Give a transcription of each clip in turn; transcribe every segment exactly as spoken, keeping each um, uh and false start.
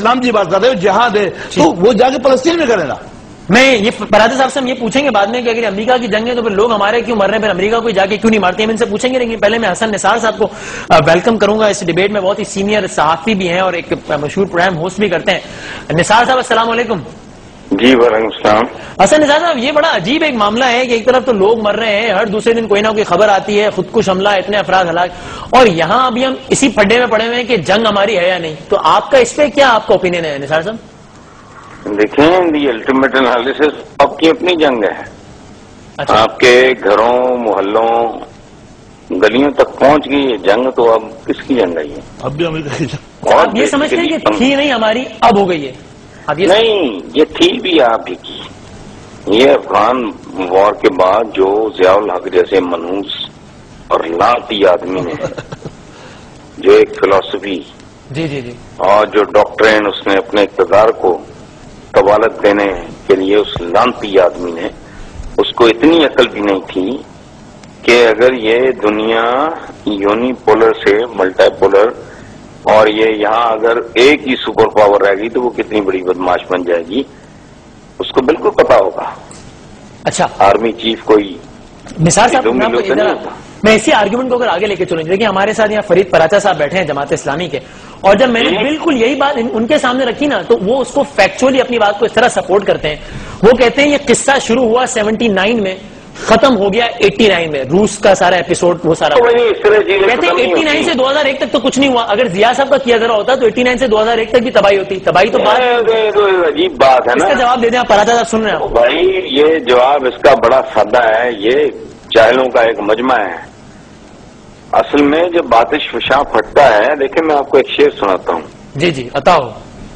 اسلام کی بات کر رہے ہو، جہاد ہے، تو وہ جا کے فلسطین میں کرے نا. میں یہ پراتے صاحب سے ہم یہ پوچھیں گے بعد میں کہ اگر امریکہ کی جنگ ہے تو پھر لوگ ہمارے کیوں مر رہے ہیں، پھر امریکہ کوئی جا کے کیوں نہیں مارتے، ہم ان سے پوچھیں گے. لیکن پہلے میں حسن نثار صاحب کو ویلکم کروں گا اس ڈیبیٹ میں. بہت ہی سینئر صحافی بھی ہیں اور ایک مشہور پروگرام ہوسٹ بھی کرتے ہیں. نثار صاحب السلام علیکم. جی وعلیکم السلام. حسن نثار صاحب، یہ بڑا عجیب ایک معاملہ ہے کہ ایک طرف تو لوگ مر رہے ہیں، ہر دوسرے دن کوئی نہ کوئی خبر آتی ہے خودکش حملہ، اتنے افراد ہلاک، اور یہاں ابھی ہم اسی پھڈے میں پڑے ہوئے ہیں کہ جنگ ہماری ہے یا نہیں. تو آپ کا اس پہ کیا آپ کا اوپینین ہے نثار صاحب؟ دیکھیں، دی الٹیمیٹ انالیسس آپ کی اپنی جنگ ہے. اچھا. آپ کے گھروں، محلوں، گلیوں تک پہنچ گئی یہ جنگ، تو اب کس کی جنگ ہے یہ؟ اب بھی امریکہ کی جنگ. آپ یہ سمجھتے ہیں کہ تھی نہیں ہماری، اب ہو گئی ہے؟ نہیں، یہ تھی بھی آپ ہی کی. یہ افغان وار کے بعد جو ضیاء الحق جیسے منحوس اور لانتی آدمی نے جو ایک فلسفی جی جی جی اور جو ڈاکٹرین اس نے اپنے اقتدار کو قوالت دینے کے لیے، اس لانتی آدمی نے، اس کو اتنی عقل بھی نہیں تھی کہ اگر یہ دنیا یونی پولر سے ملٹی پولر اور یہ یہاں اگر ایک ہی سپر پاور رہ گئی تو وہ کتنی بڑی بدماش بن جائے گی، اس کو بالکل پتا ہوگا. اچھا، آرمی چیف کوئی نثار صاحب، میں اسی آرگیومنٹ کو اگر آگے لے کے چلوں. دیکھیں ہمارے ساتھ یہاں فرید پراچا صاحب بیٹھے ہیں جماعت اسلامی کے، اور جب میں نے بالکل یہی بات ان کے سامنے رکھی نا تو وہ اس کو فیکچولی اپنی بات کو اس طرح سپورٹ کرتے ہیں. وہ کہتے ہیں یہ قصہ شروع ہوا سیونٹی نائن میں، ختم ہو گیا ایٹی نائن میں، روس کا سارا ایپیسوڈ وہ سارا. کہتے ہیں ایٹی نائن سے دو ہزار ایک تک تو کچھ نہیں ہوا. اگر ضیاء صاحب کا کیا ذرا ہوتا تو ایٹی نائن سے دو ہزار ایک تک بھی تباہی ہوتی. تباہی تو عجیب بات ہے نا. اس کا جواب دے دیں آپ، پراچا صاحب سن رہے ہیں بھائی. یہ جواب اس کا بڑا سادہ ہے، یہ جاہلوں کا ایک مجمع ہے. اصل میں جب آتش فشاں پھٹتا ہے، دیکھیں میں آپ کو ایک شعر سناتا ہوں. جی جی عطا ہو.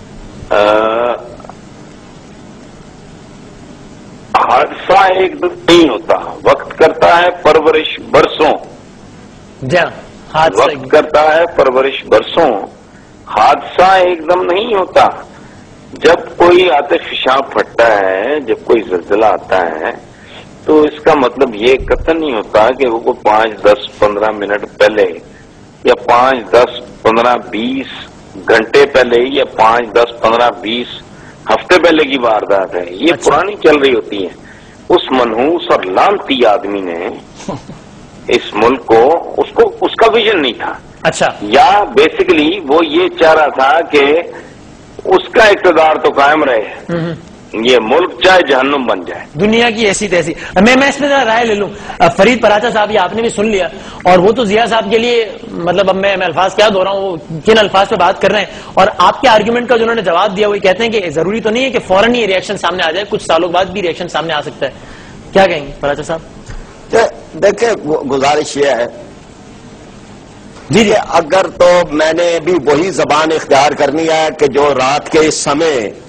حادثہ ایک دم نہیں ہوتا، وقت کرتا ہے پرورش برسوں. جی وقت کرتا ہے پرورش برسوں. حادثہ ایک دم نہیں ہوتا. جب کوئی آتش فشاں پھٹتا ہے، جب کوئی زلزلہ آتا ہے، تو اس کا مطلب یہ قطعاً نہیں ہوتا کہ وہ پانچ دس پندرہ منٹ پہلے یا پانچ دس پندرہ بیس گھنٹے پہلے یا پانچ دس پندرہ بیس ہفتے پہلے کی واردات ہے. یہ اچھا. پرانی چل رہی ہوتی ہے. اس منحوس اور لانتی آدمی نے اس ملک کو اس کو اس کا ویژن نہیں تھا. اچھا. یا بیسیکلی وہ یہ چاہ رہا تھا کہ اس کا اقتدار تو قائم رہے، یہ ملک چاہے جہنم بن جائے، دنیا کی ایسی تیسی. میں میں اس میں رائے لے لوں. فرید پراچا صاحب یہ آپ نے بھی سن لیا، اور وہ تو ضیاء صاحب کے لیے مطلب اب میں الفاظ کیا دو رہا ہوں، وہ کن الفاظ پہ بات کر رہے ہیں. اور آپ کے آرگیومنٹ کا جو انہوں نے جواب دیا وہ کہتے ہیں کہ ضروری تو نہیں ہے کہ فوراً ہی ریئیکشن سامنے آ جائے، کچھ سالوں بعد بھی ریئیکشن سامنے آ سکتا ہے. کیا کہیں گے پراچا صاحب؟ دیکھیں گزارش یہ ہے جی جی اگر تو میں نے بھی وہی زبان اختیار کرنی ہے کہ جو رات کے اس سمے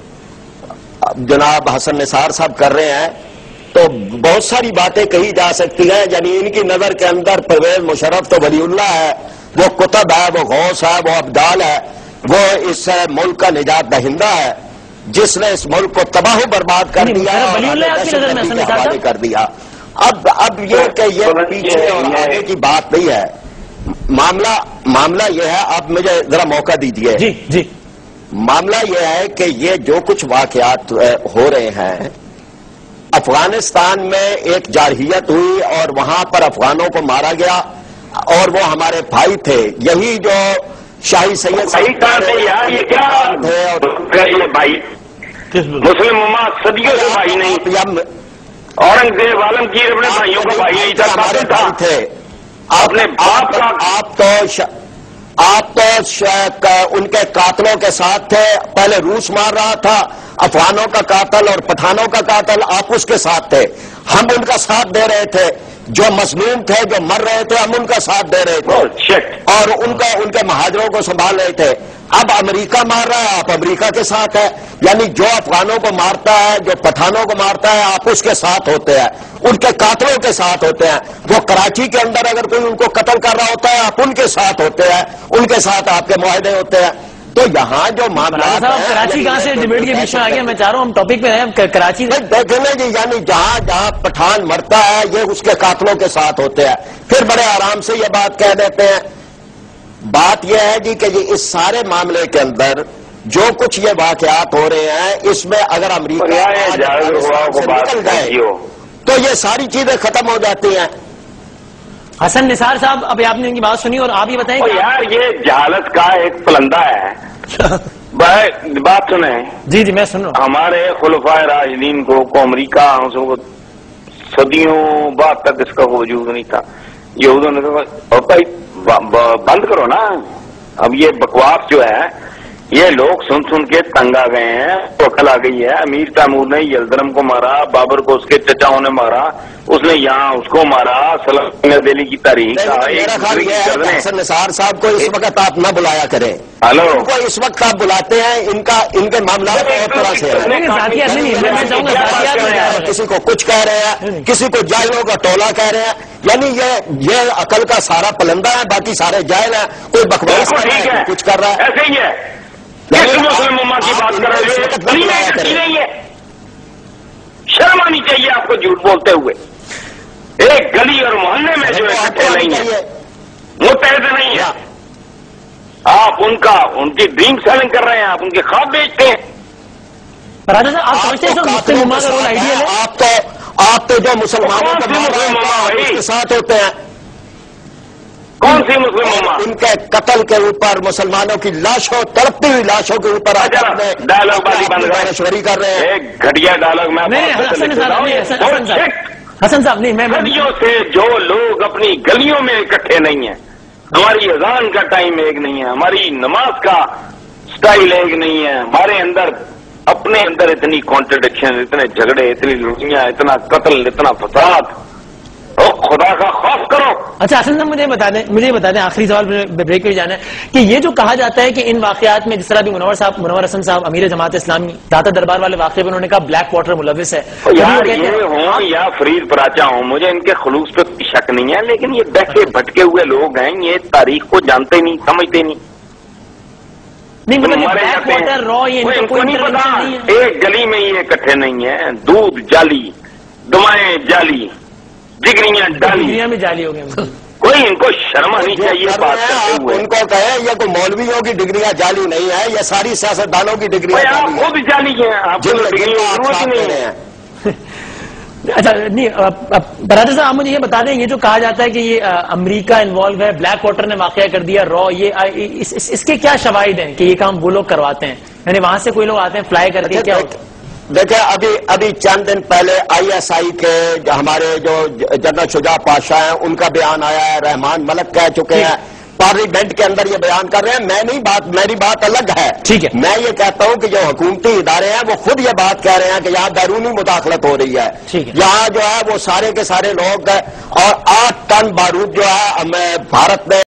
جناب حسن نثار صاحب کر رہے ہیں، تو بہت ساری باتیں کہی جا سکتی ہیں. یعنی ان کی نظر کے اندر پرویز مشرف تو ولی اللہ ہے، وہ قطب ہے، وہ غوث ہے، وہ ابدال ہے، وہ اس ملک کا نجات دہندہ ہے جس نے اس ملک کو تباہ و برباد کر دیا اور کر دیا. اب اب یہ کہ یہ پیچھے اور آگے کی بات نہیں ہے. معاملہ معاملہ یہ ہے، آپ مجھے ذرا موقع دیجیے. جی جی معاملہ یہ ہے کہ یہ جو کچھ واقعات ہو رہے ہیں، افغانستان میں ایک جارحیت ہوئی اور وہاں پر افغانوں کو مارا گیا، اور وہ ہمارے بھائی تھے. یہی جو شاہی سید مسلم امت صدیوں سے بھائی نہیں، اورنگزیب عالمگیر اپنے بھائیوں کو بھائی نہیں تھا، ہمارے بھائی تھے. آپ نے باپ کا آپ تو آپ تو ان کے قاتلوں کے ساتھ تھے. پہلے روس مار رہا تھا، افغانوں کا قاتل اور پٹھانوں کا قاتل آپ اس کے ساتھ تھے. ہم ان کا ساتھ دے رہے تھے. جو مظلوم تھے، جو مر رہے تھے، ہم ان کا ساتھ دے رہے تھے اور ان کا ان کے مہاجروں کو سنبھال رہے تھے. اب امریکہ مار رہا ہے، آپ امریکہ کے ساتھ ہے. یعنی جو افغانوں کو مارتا ہے، جو پٹھانوں کو مارتا ہے، آپ اس کے ساتھ ہوتے ہیں، ان کے قاتلوں کے ساتھ ہوتے ہیں. وہ کراچی کے اندر اگر کوئی ان کو قتل کر رہا ہوتا ہے، آپ ان کے ساتھ ہوتے ہیں، ان کے ساتھ آپ کے معاہدے ہوتے ہیں. تو یہاں جو معاملات کراچی کہاں سے ڈیبیٹ کے بیچ میں آ گیا؟ میں چاہ رہا ہوں ہم ٹاپک پہ ہیں. کراچی دیکھیں جی، یعنی جہاں جہاں پٹھان مرتا ہے یہ اس کے قاتلوں کے ساتھ ہوتے ہیں. پھر بڑے آرام سے یہ بات کہہ دیتے ہیں. بات یہ ہے جی کہ یہ اس سارے معاملے کے اندر جو کچھ یہ واقعات ہو رہے ہیں اس میں اگر امریکہ سے نکل گئے تو یہ ساری چیزیں ختم ہو جاتی ہیں. حسن نثار صاحب ابھی آپ نے ان کی بات سنی اور آپ یہ بتائیں کہ یار یہ جہالت کا ایک پلندہ ہے. بات سنیں. جی جی میں سن رہا ہوں. ہمارے خلفائے راشدین کو کو امریکہ صدیوں بعد تک اس کا وجود نہیں تھا. یہودوں نے کہا بھائی بند کرو نا. اب یہ بکواس جو ہے یہ لوگ سن سن کے تنگ آ گئے ہیں. عقل آ گئی ہے. امیر تیمور نے یلدرم کو مارا, بابر کو اس کے چچاؤں نے مارا, اس نے یہاں اس کو مارا. سلطنت دہلی کی تاریخ حسن نثار صاحب کو اس وقت آپ نہ بلایا کریں. ہلو ان کو اس وقت آپ بلاتے ہیں, ان کا ان کے معاملات ایک طرح سے کسی کو کچھ کہہ رہے ہیں, کسی کو جاہلوں کا ٹولہ کہہ رہے ہیں. یعنی یہ یہ عقل کا سارا پلندہ ہے, باقی سارے جاہل ہیں. کوئی بکواس کر رہا ہے, کچھ کر رہا ہے. ایسے ہی ہے. کس مسلم امہ کی بات کر رہے ہیں؟ شرم آنی چاہیے آپ کو جھوٹ بولتے ہوئے. ایک گلی اور محلے میں جو اکٹھے نہیں ہیں, متحد نہیں ہیں. آپ ان کا ان کی ڈریم سیلنگ کر رہے ہیں, آپ ان کے خواب بیچتے ہیں. آپ تو آپ تو جو مسلمانوں کے ساتھ ہوتے ہیں. کون سی مسلم امہ؟ ان کے قتل کے اوپر, مسلمانوں کی لاشوں, تڑپتی ہوئی لاشوں کے اوپر ڈائلاگ بازی بند مشوری کر رہے ہیں. ایک گھٹیا ڈائلاگ میں حسن صاحب نہیں, میں گلیوں سے جو لوگ اپنی گلیوں میں اکٹھے نہیں ہیں. ہماری اذان کا ٹائم ایک نہیں ہے, ہماری نماز کا سٹائل ایک نہیں ہے. ہمارے اندر اپنے اندر اتنی کانٹرڈکشن, اتنے جھگڑے, اتنی لڑیاں, اتنا قتل, اتنا فساد. او خدا کا خوف کرو. اچھا حسن صاحب مجھے بتا دیں مجھے بتا دیں آخری سوال بریک پہ جانا ہے کہ یہ جو کہا جاتا ہے کہ ان واقعات میں جس طرح بھی منور صاحب منور حسن صاحب امیر جماعت اسلامی داتا دربار والے واقعے میں انہوں نے کہا بلیک واٹر ملوث ہے. یار یہ ہوں یا فرید پراچا ہوں, مجھے ان کے خلوص پہ کوئی شک نہیں ہے, لیکن یہ بہکے بھٹکے ہوئے لوگ ہیں. یہ تاریخ کو جانتے نہیں, سمجھتے نہیں. نہیں مطلب بلیک واٹر را یہ ان کو نہیں پتا. ایک گلی میں یہ اکٹھے نہیں ہیں. دودھ جالی, دمائیں جالی, ڈگریاں ڈالی میں جالی ہو گئے. کوئی ان کو شرم آنی چاہیے بات کرتے ہوئے. ان کو کہیں یہ کوئی مولویوں کی ڈگریاں جعلی نہیں ہے, یہ ساری سیاستدانوں کی ڈگریاں آپ خود جعلی ہیں. آپ کو ڈگری کی ضرورت ہی نہیں ہے. اچھا نہیں برادر صاحب آپ مجھے یہ بتا دیں, یہ جو کہا جاتا ہے کہ یہ امریکہ انوالو ہے, بلیک واٹر نے واقعہ کر دیا, را, یہ اس کے کیا شواہد ہیں کہ یہ کام وہ لوگ کرواتے ہیں؟ یعنی وہاں سے کوئی لوگ آتے ہیں فلائی کر کے, کیا ہوتا ہے؟ دیکھیں ابھی ابھی چند دن پہلے آئی ایس آئی کے ہمارے جو جنرل شجاع پاشا ہیں ان کا بیان آیا ہے, رحمان ملک کہہ چکے ہیں, پارلیمنٹ کے اندر یہ بیان کر رہے ہیں. میں نہیں بات میری بات الگ ہے. ٹھیک ہے, میں یہ کہتا ہوں کہ جو حکومتی ادارے ہیں وہ خود یہ بات کہہ رہے ہیں کہ یہاں بیرونی مداخلت ہو رہی ہے. یہاں جو ہے وہ سارے کے سارے لوگ اور آٹھ ٹن بارود جو ہے ہمیں بھارت میں